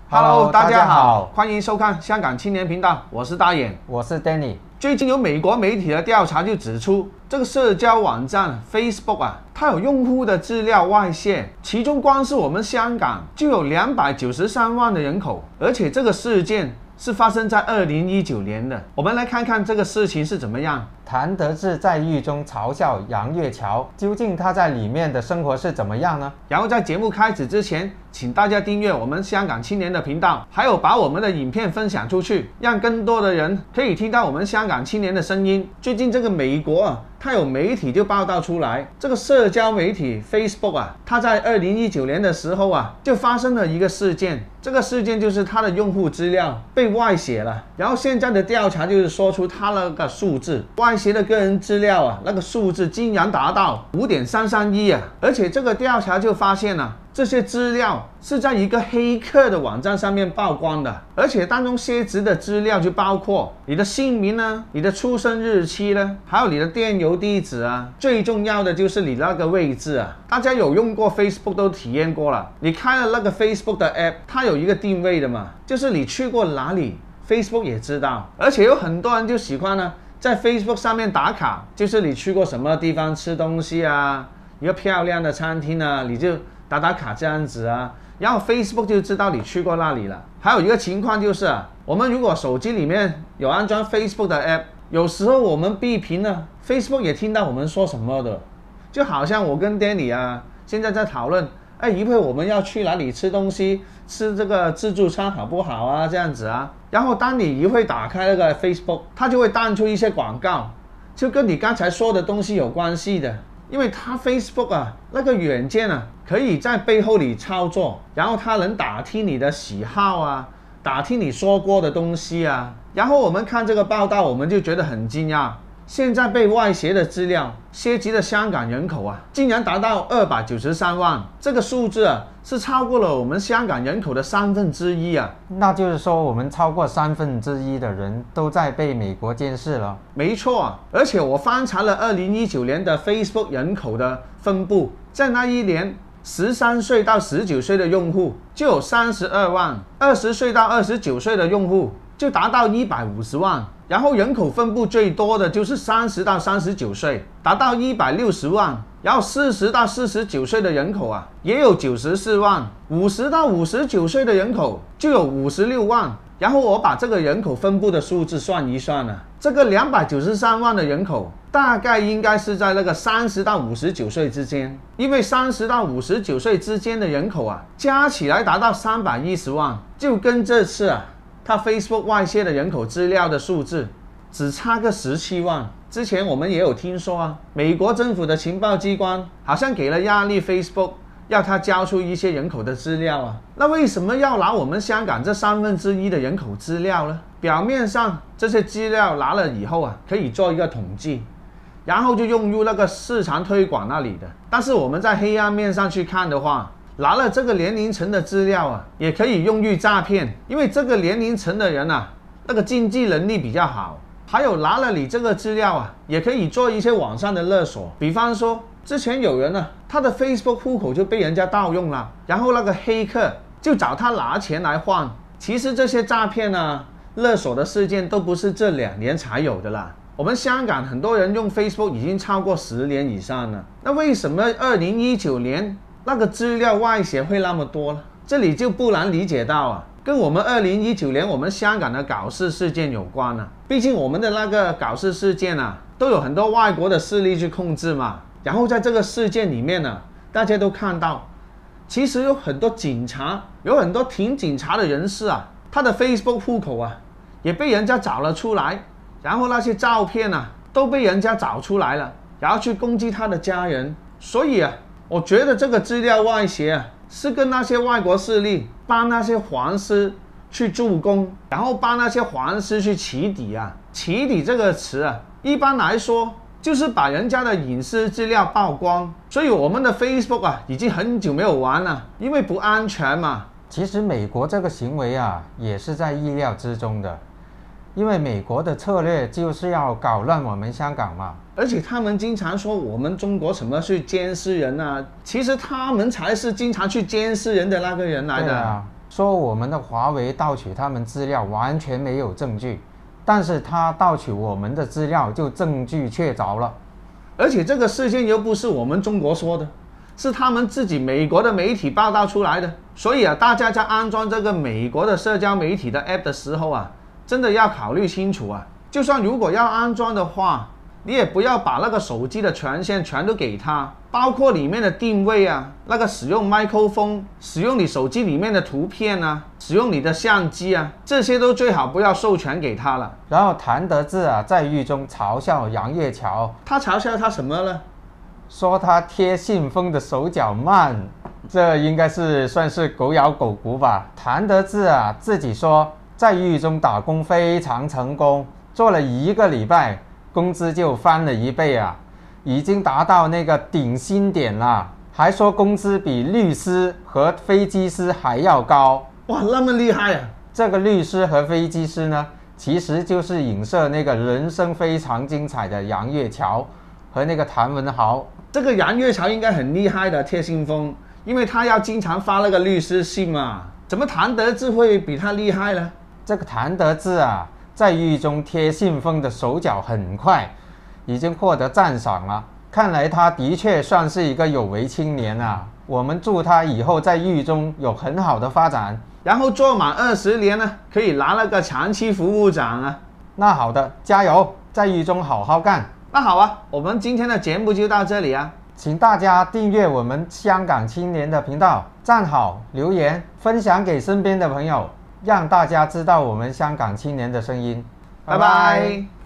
Hello， 大家好， 欢迎收看香港青年频道，我是大眼， 我是 Danny。 最近有美国媒体的调查就指出，这个社交网站 Facebook 它有用户的资料外泄，其中光是我们香港就有293万的人口，而且这个事件是发生在2019年的。我们来看看这个事情是怎么样。 谭德志在狱中嘲笑杨岳桥，究竟他在里面的生活是怎么样呢？ 然后在节目开始之前，请大家订阅我们香港青年的频道，还有把我们的影片分享出去，让更多的人可以听到我们香港青年的声音。最近这个美国它有媒体就报道出来，这个社交媒体 Facebook 它在2019年的时候就发生了一个事件，这个事件就是它的用户资料被外泄了，然后现在的调查就是说出它那个数字，外泄的个人资料那个数字竟然达到5.33亿而且这个调查就发现这些资料是在一个黑客的网站上面曝光的，而且当中泄殖的资料就包括你的姓名你的出生日期还有你的电邮地址最重要的就是你那个位置大家有用过 Facebook 都体验过了，你开了那个 Facebook 的 App， 它有一个定位的嘛，就是你去过哪里 Facebook 也知道，而且有很多人就喜欢在 Facebook 上面打卡，就是你去过什么地方吃东西一个漂亮的餐厅你就打卡这样子然后 Facebook 就知道你去过那里了。还有一个情况就是我们如果手机里面有安装 Facebook 的 App， 有时候我们闭屏Facebook 也听到我们说什么的，就好像我跟 Danny 现在在讨论一会我们要去哪里吃东西，吃这个自助餐好不好这样子然后当你一会打开那个 Facebook， 它就会弹出一些广告，就跟你刚才说的东西有关系的，因为它 Facebook 那个软件可以在背后里操作，然后它能打听你的喜好打听你说过的东西然后我们看这个报道，我们就觉得很惊讶，现在被外泄的资料涉及的香港人口竟然达到293万，这个数字是超过了我们香港人口的1/3 那就是说我们超过1/3的人都在被美国监视了。 没错而且我翻查了2019年的 Facebook 人口的分布，在那一年13岁到19岁的用户就有32万，20岁到29岁的用户就达到150万，然后人口分布最多的就是30到39岁，达到160万，然后40到49岁的人口也有94万，50到59岁的人口就有56万。然后我把这个人口分布的数字算一算这个293万的人口大概应该是在那个30到59岁之间，因为30到59岁之间的人口加起来达到310万，就跟这次它 Facebook 外泄的人口资料的数字只差个17万。之前我们也有听说美国政府的情报机关好像给了压力 Facebook， 要他交出一些人口的资料那为什么要拿我们香港这1/3的人口资料呢？表面上这些资料拿了以后可以做一个统计，然后就用入那个市场推广那里的，但是我们在黑暗面上去看的话，拿了这个年龄层的资料也可以用于诈骗，因为这个年龄层的人那个经济能力比较好，还有拿了你这个资料也可以做一些网上的勒索，比方说之前有人他的 Facebook 户口就被人家盗用了，然后那个黑客就找他拿钱来换。其实这些诈骗勒索的事件都不是这2年才有的啦，我们香港很多人用 Facebook 已经超过10年以上了，那为什么2019年那个资料外泄会那么多呢？这里就不难理解到跟我们2019年我们香港的搞事事件有关毕竟我们的那个搞事事件都有很多外国的势力去控制嘛。然后在这个事件里面大家都看到，其实有很多警察，有很多挺警察的人士他的 Facebook 户口也被人家找了出来，然后那些照片都被人家找出来了，然后去攻击他的家人。所以我觉得这个资料外泄是跟那些外国势力帮那些黄丝去助攻，然后帮那些黄丝去起底起底这个词一般来说就是把人家的隐私资料曝光，所以我们的 Facebook 已经很久没有玩了，因为不安全嘛。 其实美国这个行为也是在意料之中的，因为美国的策略就是要搞乱我们香港嘛。 而且他们经常说我们中国什么去监视人其实他们才是经常去监视人的那个人来的说我们的华为盗取他们资料完全没有证据，但是他盗取我们的资料就证据确凿了。 而且这个事件又不是我们中国说的，是他们自己美国的媒体报道出来的。所以大家在安装这个美国的社交媒体的 app 的时候真的要考虑清楚就算如果要安装的话，你也不要把那个手机的权限全都给他，包括里面的定位那个使用麦克风，使用你手机里面的图片使用你的相机这些都最好不要授权给他了。 然后谭德志在狱中嘲笑杨岳桥， 他嘲笑他什么了？ 说他贴信封的手脚慢，这应该是算是狗咬狗骨吧。谭德志自己说在狱中打工非常成功，做了1个礼拜工资就翻了1倍已经达到那个顶薪点了，还说工资比律师和飞机师还要高。 哇，那么厉害这个律师和飞机师呢，其实就是影射那个人生非常精彩的杨岳桥和那个谭文豪。 这个杨岳桥应该很厉害的贴信封，因为他要经常发那个律师信嘛。怎么谭德志会比他厉害呢？ 这个谭德志在狱中贴信封的手脚很快，已经获得赞赏了。看来他的确算是一个有为青年我们祝他以后在狱中有很好的发展， 然后做满20年呢，可以拿那个长期服务奖那好的，加油，在狱中好好干。 那好我们今天的节目就到这里请大家订阅我们香港青年的频道，赞好、留言、分享给身边的朋友，让大家知道我们香港青年的声音。 拜拜。